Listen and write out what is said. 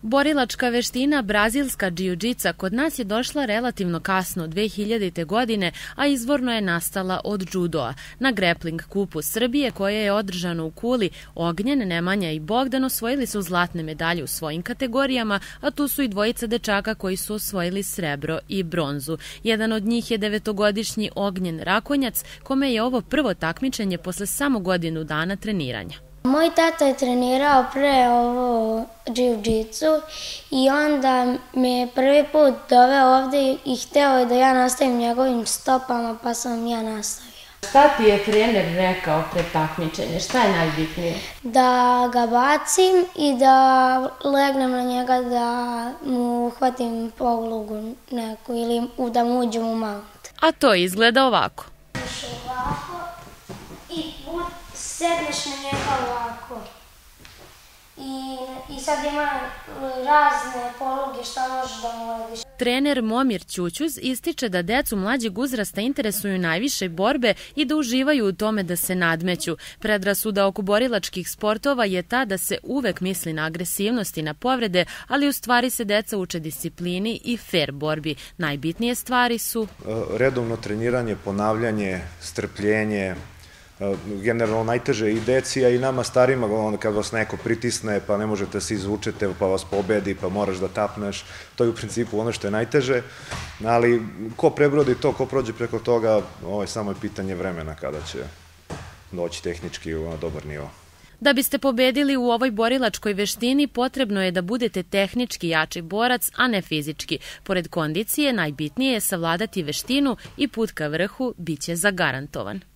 Borilačka veština brazilska džiu-džica kod nas je došla relativno kasno, 2000. godine, a izvorno je nastala od džudoa. Na Grappling kupu Srbije, koje je održano u Kuli, Ognjen, Nemanja i Bogdan osvojili su zlatne medalje u svojim kategorijama, a tu su i dvojica dečaka koji su osvojili srebro i bronzu. Jedan od njih je 9-godišnji Ognjen Rakonjac, kome je ovo prvo takmičenje posle samo godinu dana treniranja. Moj tata je trenirao pre ovo džiu-džicu i onda me je prvi put doveo ovde i hteo je da ja nastavim njegovim stopama, pa sam ja nastavio. Šta ti je trener rekao pred takmičenje? Šta je najbitnije? Da ga bacim i da legnem na njega, da mu uhvatim polugu neku ili da mu uđem u mount. A to izgleda ovako. Ovako i sedneš na njega ovako. I sad ima razne poluge šta možeš da mu uradiš. Trener Momir Ćućuz ističe da decu mlađeg uzrasta interesuju najviše borbe i da uživaju u tome da se nadmeću. Predrasuda oko borilačkih sportova je ta da se uvek misli na agresivnost i na povrede, ali u stvari se deca uče disciplini i fair borbi. Najbitnije stvari su redovno treniranje, ponavljanje, strpljenje, generalno najteže i deci, a i nama starima, kad vas neko pritisne pa ne možete se izvučete, pa vas pobedi, pa moraš da tapneš, to je u principu ono što je najteže, ali ko prebrodi to, ko prođe preko toga, samo je pitanje vremena kada će doći tehnički na dobar nivo. Da biste pobedili u ovoj borilačkoj veštini, potrebno je da budete tehnički jači borac, a ne fizički. Pored kondicije, najbitnije je savladati veštinu i put ka vrhu biće zagarantovan.